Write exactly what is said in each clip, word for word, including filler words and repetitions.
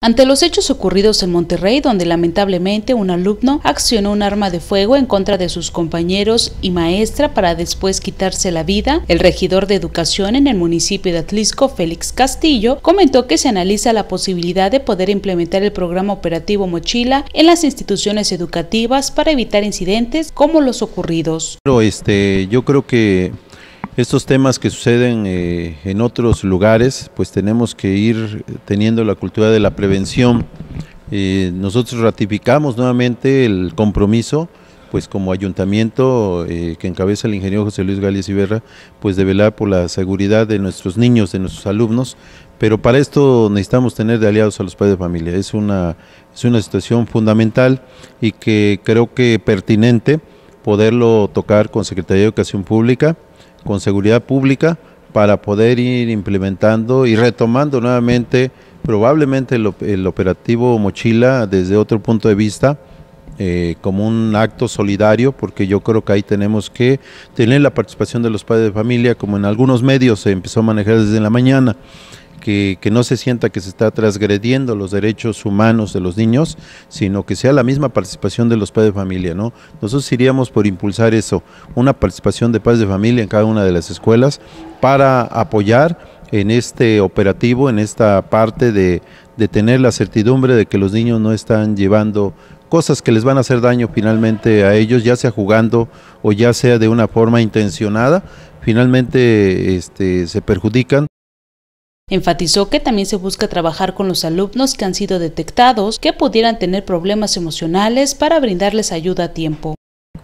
Ante los hechos ocurridos en Monterrey, donde lamentablemente un alumno accionó un arma de fuego en contra de sus compañeros y maestra para después quitarse la vida, el regidor de Educación en el municipio de Atlixco, Félix Castillo, comentó que se analiza la posibilidad de poder implementar el programa operativo Mochila en las instituciones educativas para evitar incidentes como los ocurridos. Pero este, yo creo que estos temas que suceden eh, en otros lugares, pues tenemos que ir teniendo la cultura de la prevención. Eh, nosotros ratificamos nuevamente el compromiso, pues como ayuntamiento eh, que encabeza el ingeniero José Luis Gálvez Iberra, pues de velar por la seguridad de nuestros niños, de nuestros alumnos, pero para esto necesitamos tener de aliados a los padres de familia. Es una, es una situación fundamental y que creo que pertinente poderlo tocar con Secretaría de Educación Pública, con Seguridad Pública, para poder ir implementando y retomando nuevamente probablemente el, el operativo Mochila desde otro punto de vista, eh, como un acto solidario, porque yo creo que ahí tenemos que tener la participación de los padres de familia, como en algunos medios se empezó a manejar desde la mañana, que, que no se sienta que se está transgrediendo los derechos humanos de los niños, sino que sea la misma participación de los padres de familia, ¿no? Nosotros iríamos por impulsar eso, una participación de padres de familia en cada una de las escuelas para apoyar en este operativo, en esta parte de, de tener la certidumbre de que los niños no están llevando cosas que les van a hacer daño finalmente a ellos, ya sea jugando o ya sea de una forma intencionada, finalmente este, se perjudican. Enfatizó que también se busca trabajar con los alumnos que han sido detectados que pudieran tener problemas emocionales para brindarles ayuda a tiempo.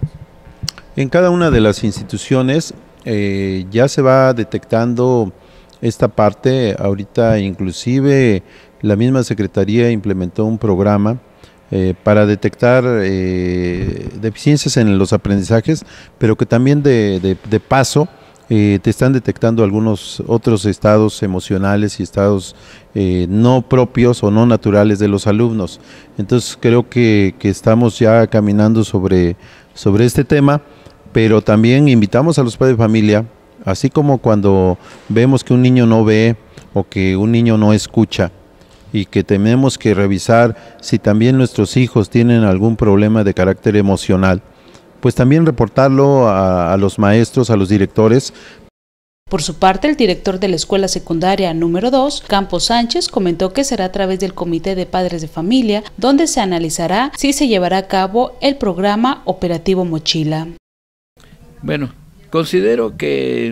En cada una de las instituciones eh, ya se va detectando esta parte. Ahorita inclusive la misma Secretaría implementó un programa eh, para detectar eh, deficiencias en los aprendizajes, pero que también de, de, de paso Eh, te están detectando algunos otros estados emocionales y estados eh, no propios o no naturales de los alumnos. Entonces creo que, que estamos ya caminando sobre, sobre este tema, pero también invitamos a los padres de familia, así como cuando vemos que un niño no ve o que un niño no escucha, y que tenemos que revisar si también nuestros hijos tienen algún problema de carácter emocional, pues también reportarlo a, a los maestros, a los directores. Por su parte, el director de la escuela secundaria número dos, Campos Sánchez, comentó que será a través del Comité de Padres de Familia donde se analizará si se llevará a cabo el programa operativo Mochila. Bueno, considero que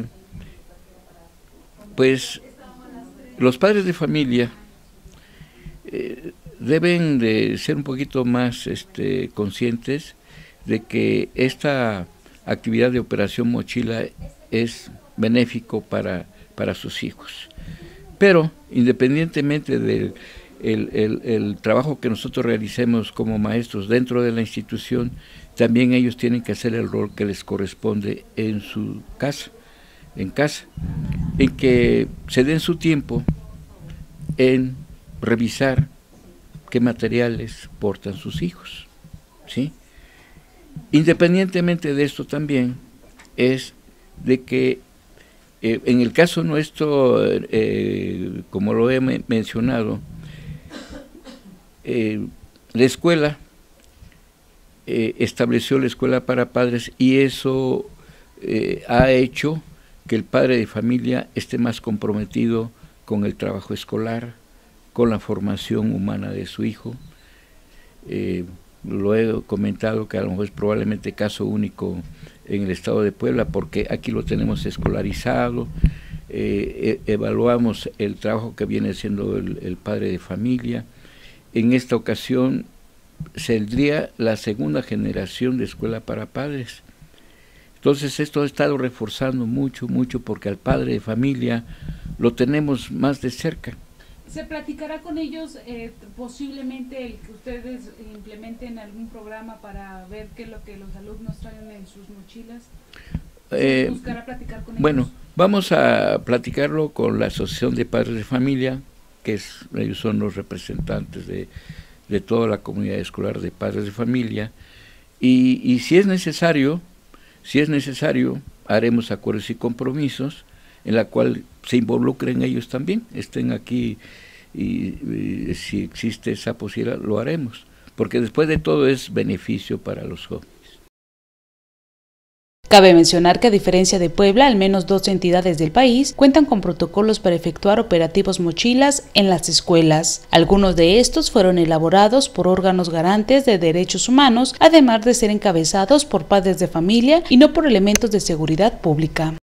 pues los padres de familia eh, deben de ser un poquito más este, conscientes de que esta actividad de Operación Mochila es benéfico para, para sus hijos. Pero independientemente del el, el, el trabajo que nosotros realicemos como maestros dentro de la institución, también ellos tienen que hacer el rol que les corresponde en su casa, en casa, en que se den su tiempo en revisar qué materiales portan sus hijos, ¿sí? Independientemente de esto también es de que eh, en el caso nuestro, eh, como lo he me mencionado, eh, la escuela eh, estableció la escuela para padres y eso eh, ha hecho que el padre de familia esté más comprometido con el trabajo escolar, con la formación humana de su hijo. Eh, Lo he comentado que a lo mejor es probablemente caso único en el estado de Puebla, porque aquí lo tenemos escolarizado, eh, evaluamos el trabajo que viene haciendo el, el padre de familia. En esta ocasión saldría la segunda generación de escuela para padres. Entonces esto ha estado reforzando mucho, mucho, porque al padre de familia lo tenemos más de cerca. ¿Se platicará con ellos eh, posiblemente el que ustedes implementen algún programa para ver qué es lo que los alumnos traen en sus mochilas? ¿Se Eh, buscará platicar con bueno, ellos? vamos a platicarlo con la Asociación de Padres de Familia, que es, ellos son los representantes de, de toda la comunidad escolar de padres de familia, y, y si es necesario, si es necesario, haremos acuerdos y compromisos en la cual se involucren ellos también, estén aquí y, y si existe esa posibilidad lo haremos, porque después de todo es beneficio para los jóvenes. Cabe mencionar que a diferencia de Puebla, al menos dos entidades del país cuentan con protocolos para efectuar operativos mochilas en las escuelas. Algunos de estos fueron elaborados por órganos garantes de derechos humanos, además de ser encabezados por padres de familia y no por elementos de seguridad pública.